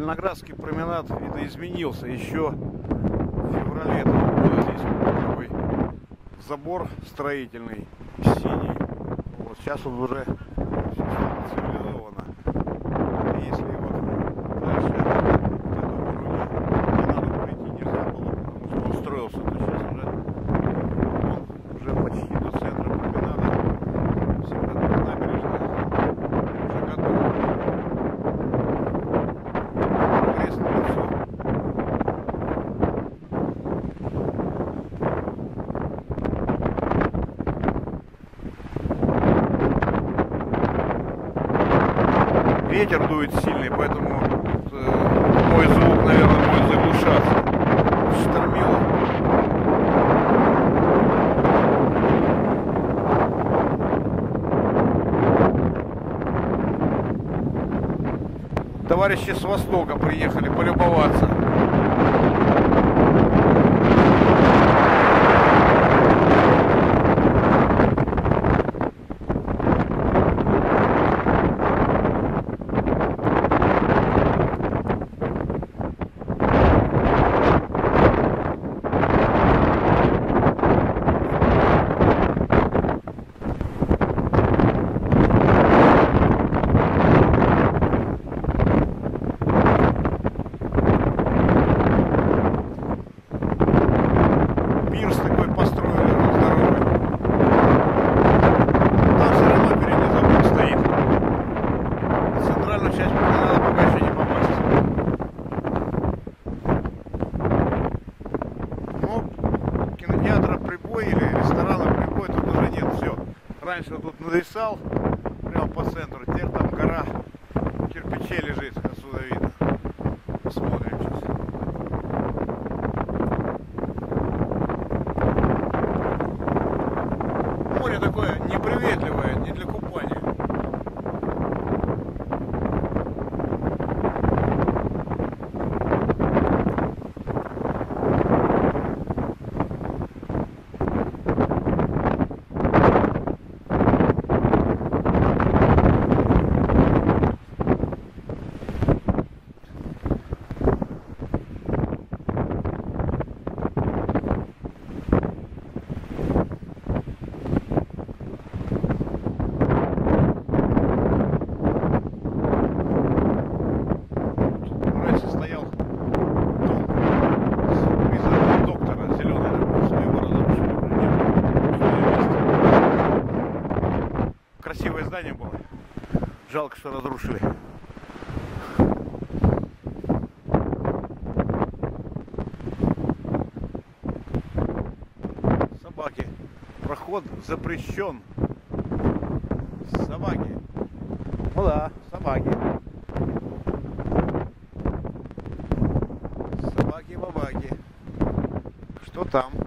Зеленоградский променад видоизменился еще в феврале этого года. Здесь вот такой забор строительный, синий. Вот сейчас он уже все стало цивилизованно. Если вот дальше вот этого уровня не надо пройти нельзя было, потому что он строился, то сейчас уже почти до центра променада. Набережная уже готова. Прогресс налицо. Ветер дует сильный, поэтому мой звук, наверное, будет заглушаться. Штормило. Товарищи с востока приехали полюбоваться. Пирс такой построили здоровый. Там все равно впереди забор стоит. В центральную часть променада пока еще не попасть. Ну, кинотеатра «Прибой» или ресторана «Прибой» тут уже нет. Все. Раньше он тут нависал прямо по центру. Теперь там гора кирпичей лежит, отсюда видно. Посмотрим сейчас. Море такое неприветливое, не для купания. Стоял дом виза доктора, зеленый такой, своего разрушили. Красивое здание было. Жалко, что разрушили. Собаки. Проход запрещен. Собаки. Ну да, собаки. Собаки-бабаки. Что там?